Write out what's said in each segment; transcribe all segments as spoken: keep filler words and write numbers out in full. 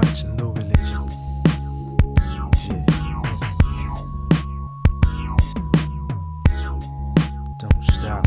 rights and no religion. Yeah. Don't stop.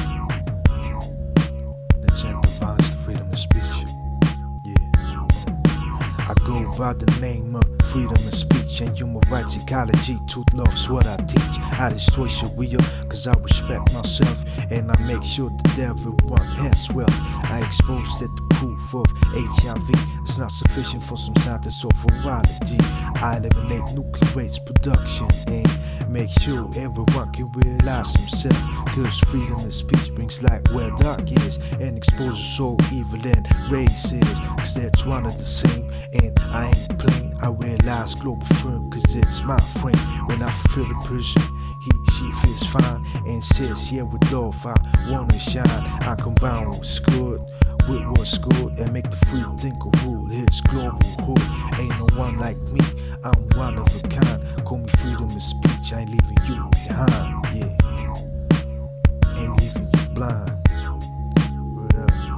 The chant of violence to freedom of speech. Yeah. I go by the name of freedom of speech and human rights ecology. Truth, love's what I teach. I destroy Sharia cause I respect myself, and I make sure that everyone has wealth. I expose that the proof of H I V is not sufficient for some scientists or virology. I eliminate nuclear waste production and make sure everyone can realize himself, cause freedom of speech brings light where dark is, and exposes all evil and races, cause that's one of the same. And I ain't playing, I realize global firm cause it's my friend. When I fulfill the person, he, she feels fine and says yeah with love I wanna shine. I combine what's good with what's good and make the free thinker rule. It's global hood, ain't no one like me, I'm one of a kind. Call me freedom of speech, I ain't leaving you behind. Yeah, ain't leaving you blind. Word up.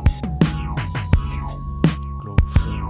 Global firm.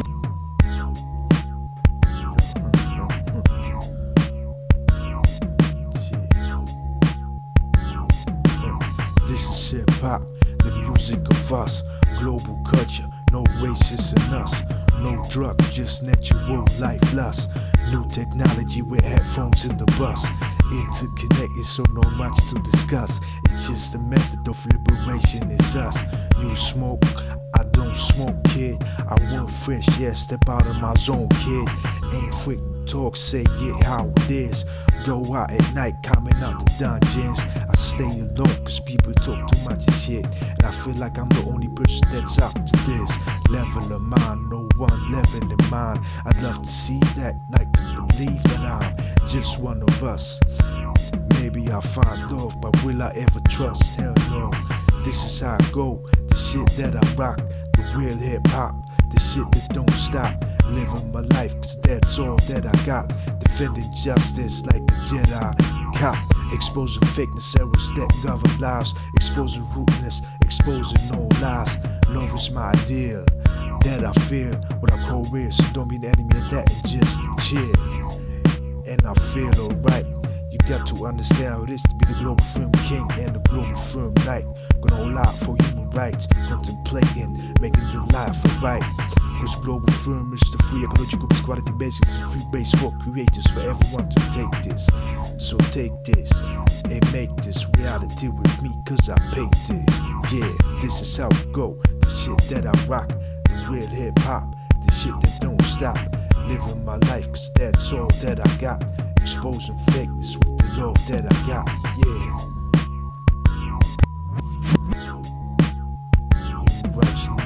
This is hip hop, the music of us. Global culture, no racists in us. No drugs, just natural life lust. New technology with headphones in the bus. Interconnected, so no much to discuss. It's just the method of liberation is us. You smoke, I don't smoke, kid. I want fresh, yeah, step out of my zone, kid. Ain't freak talk, say it how it is. Go out at night, coming out the dungeons. I stay alone cause people talk too much of shit, and I feel like I'm the only person that's up to this level of mine. No one level in mine. I'd love to see that, like to believe that I'm just one of us. Maybe I'll find love, but will I ever trust? Hell no. This is how I go, the shit that I rock, the real hip hop, the shit that don't stop. Living my life cause that's all that I got. Defending justice like a Jedi cop. Exposing fakeness, errors that govern lives. Exposing rudeness, exposing no lies. Love is my ideal that I feel. What I call real, so don't be an enemy of that and just chill. And I feel alright. You got to understand how it is to be the global film king and the global film knight. Gonna hold out for human rights, contemplating, making the life alright. Cause global firm is the free ecological quality basics and free base for creators, for everyone to take this. So take this and make this reality with me cause I paid this. Yeah, this is how it go, the shit that I rock, the real hip hop, the shit that don't stop. Living my life cause that's all that I got. Exposing fakeness with the love that I got. Yeah. Human rights.